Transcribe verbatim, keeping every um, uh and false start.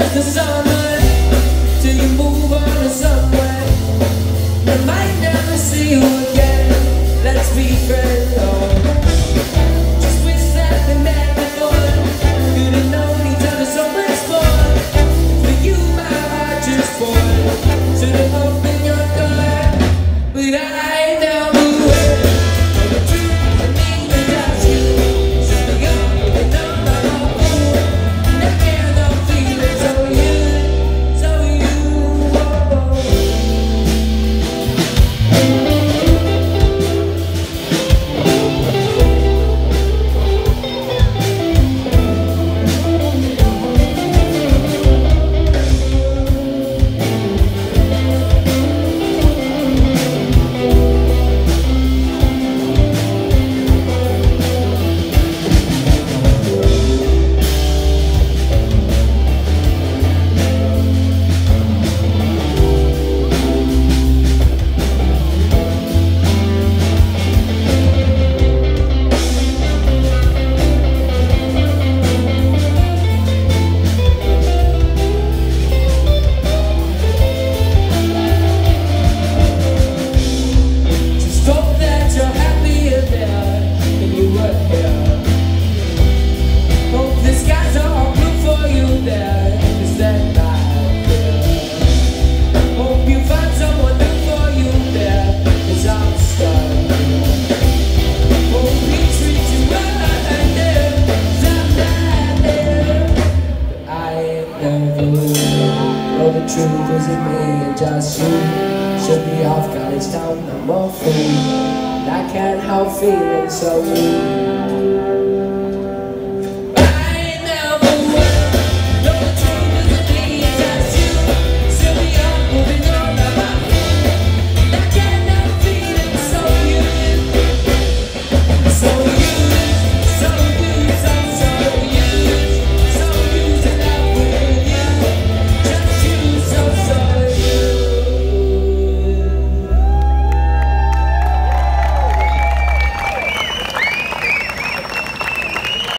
just the summer till you move on to somewhere. I might never see you again. Let's be friends. Oh. Just wish that we met before. Could have known each other so much more. For you, my heart just poured. Should have opened your door, but I never would. The truth, I mean, it's just you. So young, and on my own. And I can't help feeling so you, so you. The truth isn't me and just you. Should be off, God, it's time, I'm all free. And I can't help feeling so weak.